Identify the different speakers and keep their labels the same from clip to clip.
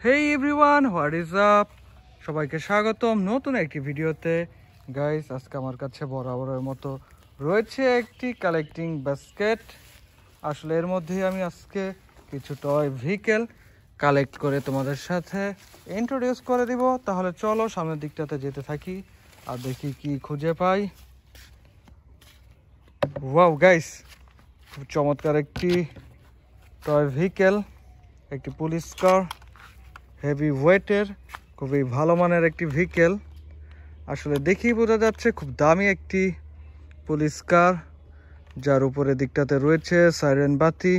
Speaker 1: Hey everyone, what is up? সবাইকে স্বাগতম নতুন একটি ভিডিওতে। গাইস, আজকে আমার কাছে বরাবরের মতো রয়েছে একটি কালেক্টিং বাস্কেট। আসলে এর মধ্যেই আমি আজকে কিছু টয় ভেহিকেল কালেক্ট করে তোমাদের সাথে ইন্ট্রোডিউস করে দিব। তাহলে চলো সামনের দিকটাতে যেতে থাকি আর দেখি কি খুঁজে পাই। ওয়াও গাইস, খুব চমৎকার একটি টয় ভেহিকেল, একটি পুলিশ কার, হেভি ওয়েটের, খুবই ভালো মানের একটি ভেহিকেল। আসলে দেখেই বোঝা যাচ্ছে খুব দামি একটি পুলিশ কার, যার উপরে দিকটাতে রয়েছে সাইরেন বাতি।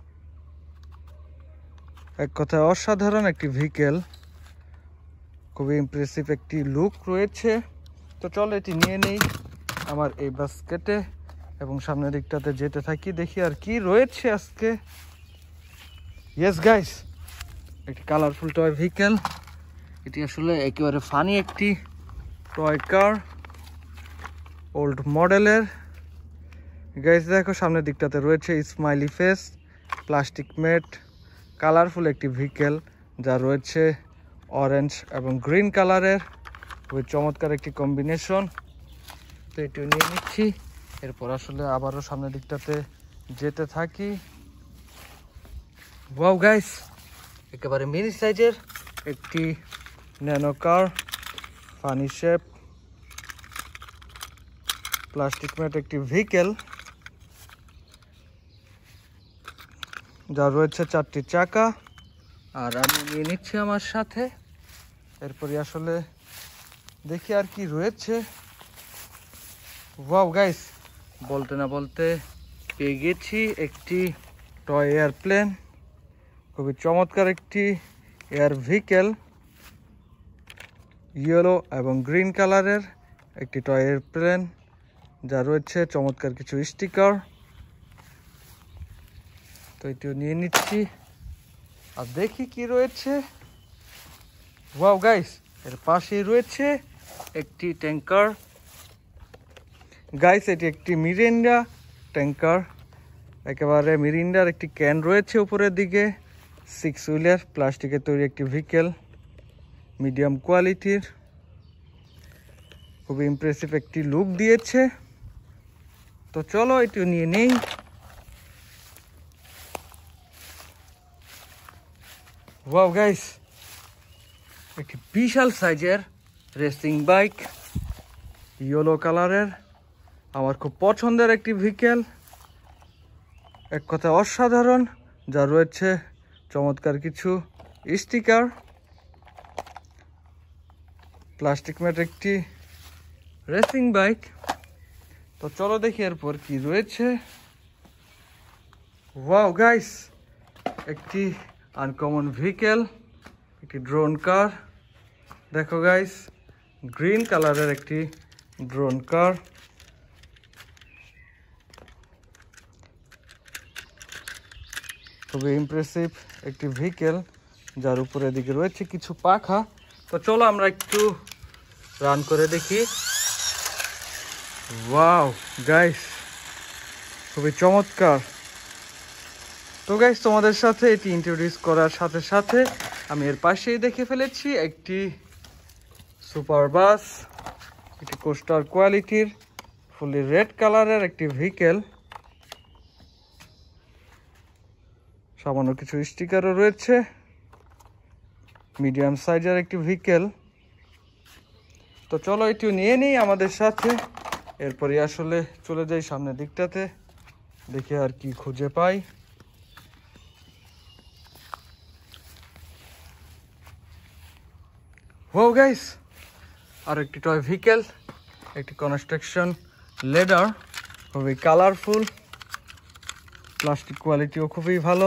Speaker 1: এক কথায় অসাধারণ একটি ভেহিকেল, খুবই ইমপ্রেসিভ একটি লুক রয়েছে। তো চলো এটি নিয়ে নেই আমার এই বাস্কেটে এবং সামনের দিকটাতে যেতে থাকি, দেখি আর কি রয়েছে আজকে। ইয়েস গাইস, একটি কালারফুল টয় ভেহিকেল। এটি আসলে একেবারে ফানি একটি টয় কার, ওল্ড মডেলের। গাইস দেখো, সামনের দিকটাতে রয়েছে smiley face, plastic matte, colourful একটি ভেহিকেল, যা রয়েছে অরেঞ্জ এবং গ্রিন কালারের, খুবই চমৎকার একটি কম্বিনেশন। তো এটিও নিয়ে নিচ্ছি, এরপর আসলে আবারও সামনের দিকটাতে যেতে থাকি। ওয়াও গাইস, একেবারে মিনি সাইজের একটি nano car, funny shape, plastic matte একটি ভেহিকেল, যা রয়েছে 4টি চাকা। আর আমি নিয়ে নিচ্ছি আমার সাথে, এরপরই আসলে দেখি আর কি রয়েছে। ওয়াও গাইস, বলতে না বলতে পেয়ে গেছি একটি টয় এয়ারপ্লেন, খুবই চমৎকার একটি এয়ার ভেহিকেল, ইয়েলো এবং গ্রিন কালারের একটি টয় এয়ারপ্লেন, যা রয়েছে চমৎকার কিছু স্টিকার। তো এটিও নিয়ে নিচ্ছি আর দেখি কি রয়েছে। ওয়াও গাইস, এর পাশেই রয়েছে একটি ট্যাঙ্কার। গাইস, এটি একটি মিরিন্ডা ট্যাঙ্কার, একেবারে মিরিন্ডার একটি ক্যান রয়েছে উপরের দিকে। 6 হুইলের প্লাস্টিকের তৈরি একটি ভেহিকেল, মিডিয়াম কোয়ালিটির, খুবই ইমপ্রেসিভ একটি লুক দিয়েছে। তো চলো এটিও নিয়ে নেই। ওয়াও গাইস, একটি বিশাল সাইজের রেসিং বাইক, ইয়েলো কালারের, আমার খুব পছন্দের একটি ভেহিকেল, এক কথায় অসাধারণ, যা রয়েছে চমৎকার কিছু স্টিকার, প্লাস্টিক ম্যাট একটি রেসিং বাইক। তো চলো দেখি এরপর কি রয়েছে। ওয়াও গাইস, একটি আনকমন ভেহিকেল, একটি ড্রোন কার। দেখো গাইস, গ্রিন কালারের একটি ড্রোন কার, খুবই ইমপ্রেসিভ একটি ভেহিকেল, যার উপরে দিকে রয়েছে কিছু পাখা। তো চলো আমরা একটু রান করে দেখি। ওয়াও গাইস, খুবই চমৎকার। তো গাইস, তোমাদের সাথে এটি ইন্ট্রোডিউস করার সাথে সাথে আমি এর পাশেই দেখে ফেলেছি একটি সুপার বাস, একটি কোস্টার কোয়ালিটির ফুলি রেড কালারের একটি ভেহিকেল, সামান্য কিছু স্টিকারও রয়েছে, মিডিয়াম সাইজের একটি ভেহিকেল। তো চলো এটিও নিয়ে নিই আমাদের সাথে, এরপরই আসলে চলে যাই সামনের দিকটাতে, দেখি আর কি খুঁজে পাই। ওয়াও গাইস, আর একটি টয় ভেহিকেল, একটি কনস্ট্রাকশন লেডার, খুবই কালারফুল, প্লাস্টিক কোয়ালিটিও খুবই ভালো।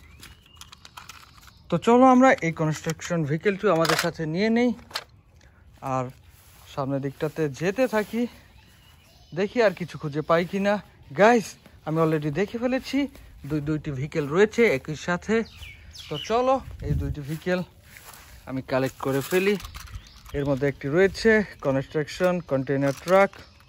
Speaker 1: তো চলো আমরা এই কনস্ট্রাকশন ভেহিকেলটি আমাদের সাথে নিয়ে নেই আর সামনের দিকটাতে যেতে থাকি, দেখি আর কিছু খুঁজে পাই কিনা। গাইস, আমি অলরেডি দেখে ফেলেছি দুইটি ভেহিকেল রয়েছে একই সাথে। তো চলো এই দুইটি ভেহিকেল আমি কালেক্ট করে ফেলি। এর মধ্যে একটি রয়েছে কনস্ট্রাকশন কন্টেইনার ট্রাক,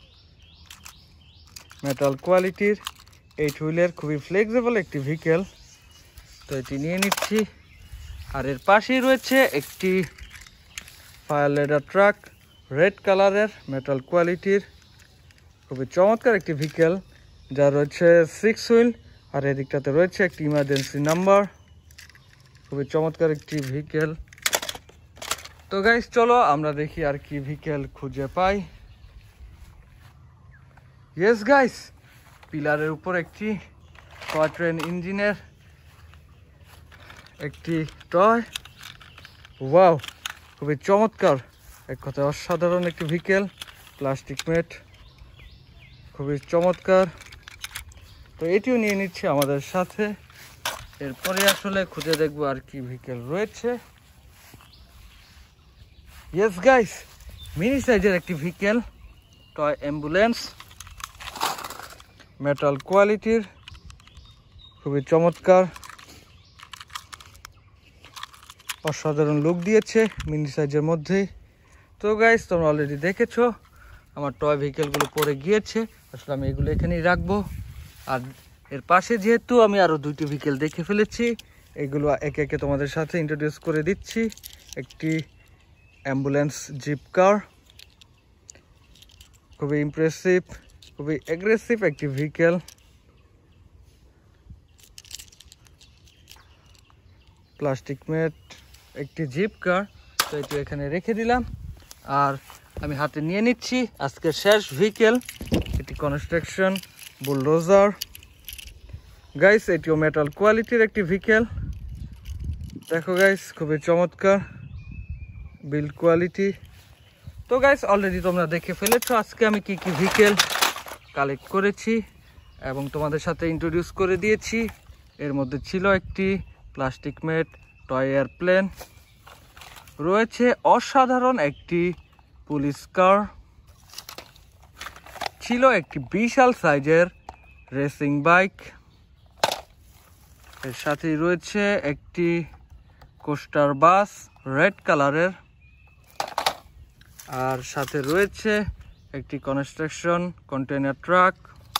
Speaker 1: মেটাল কোয়ালিটির, 8 হুইলের, খুবই ফ্লেক্সিবল একটি ভেহিকেল। তো এটি নিয়ে নিচ্ছি, আর এর পাশেই রয়েছে একটি ফায়ার লেডার ট্রাক, রেড কালারের, মেটাল কোয়ালিটির, খুবই চমৎকার একটি ভেহিকেল, যা রয়েছে 6 হুইল। আর এদিকটাতে রয়েছে একটি ইমার্জেন্সি নাম্বার, খুবই চমৎকার একটি ভেহিকেল। তো গাইস চলো আমরা দেখি আর কি ভেহিকেল খুঁজে পাই। ইয়েস গাইস, পিলারের উপর একটি টয় ট্রেন ইঞ্জিনের একটি টয়। ওয়াও, খুবই চমৎকার, এক কথায় অসাধারণ একটি ভেহিকেল, প্লাস্টিক মেট, খুবই চমৎকার। তো এটিও নিয়ে নিচ্ছে আমাদের সাথে। এরপরে আসলে খুঁজে দেখবো আর কি ভেহিকেল রয়েছে। ইয়েস গাইস, মিনি সাইজের একটি ভেহিকেল, টয় অ্যাম্বুলেন্স, মেটাল কোয়ালিটির, খুবই চমৎকার, অসাধারণ লুক দিয়েছে মিনি সাইজের মধ্যেই। তো গাইস তোমরা অলরেডি দেখেছো আমার টয় ভেহিকেলগুলো পরে গিয়েছে, আসলে আমি এগুলো এখানেই রাখবো। আর এর পাশে যেহেতু আমি আরও 2টি ভেহিকেল দেখে ফেলেছি, এগুলো একে একে তোমাদের সাথে ইন্ট্রোডিউস করে দিচ্ছি। একটি অ্যাম্বুলেন্স জিপ কার, খুবই ইমপ্রেসিভ, খুবই অ্যাগ্রেসিভ একটি ভেহিকেল। প্লাস্টিক মেট একটি জিপ কার, তো এটি এখানে রেখে দিলাম। আর আমি হাতে নিয়ে নিচ্ছি আজকের শেষ ভেহিকেল, এটি কনস্ট্রাকশন বুলডোজার। গাইস এটিও মেটাল কোয়ালিটির একটি ভেহিকেল, দেখো গাইস খুবই চমৎকার বিল্ড কোয়ালিটি। তো গাইস অলরেডি তোমরা দেখে ফেলেছো আজকে আমি কি কি ভেহিকেল কালেক্ট করেছি এবং তোমাদের সাথে ইন্ট্রোডিউস করে দিয়েছি। এর মধ্যে ছিল একটি প্লাস্টিক মেট টয় এয়ারপ্লেন, রয়েছে অসাধারণ একটি পুলিশ কার, ছিল একটি বিশাল সাইজের রেসিং বাইক, এর সাথেই রয়েছে একটি কোস্টার বাস রেড কালারের, আর সাথে রয়েছে একটি কনস্ট্রাকশন কন্টেনার ট্রাক,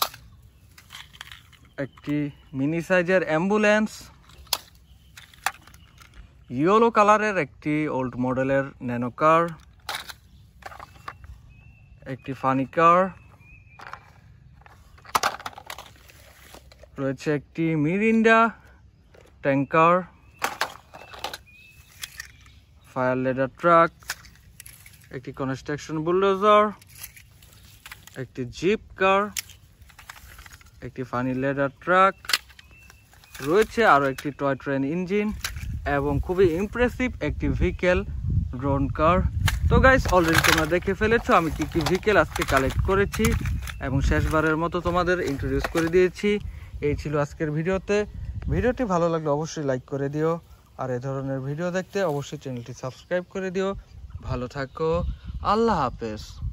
Speaker 1: একটি মিনি সাইজের অ্যাম্বুলেন্স, ইয়েলো কালারের একটি ওল্ড মডেলের ন্যানো কার, একটি ফানি কার, রয়েছে একটি Mirinda tanker, fire ladder truck, একটি কনস্ট্রাকশন বুলডোজার, একটি জিপ কার, একটি ফানি লেডার ট্রাক, রয়েছে আরও একটি টয় ট্রেন ইঞ্জিন এবং খুবই ইমপ্রেসিভ একটি ভেহিকেল ড্রোন কার। তো গাইস অলরেডি তোমরা দেখে ফেলেছো আমি কি কি ভেহিকেল আজকে কালেক্ট করেছি এবং শেষবারের মতো তোমাদের ইন্ট্রোডিউস করে দিয়েছি। এই ছিল আজকের ভিডিওতে। ভিডিওটি ভালো লাগলে অবশ্যই লাইক করে দিও, আর এই ধরনের ভিডিও দেখতে অবশ্যই চ্যানেলটি সাবস্ক্রাইব করে দিও। ভালো থাকো, আল্লাহ হাফেজ।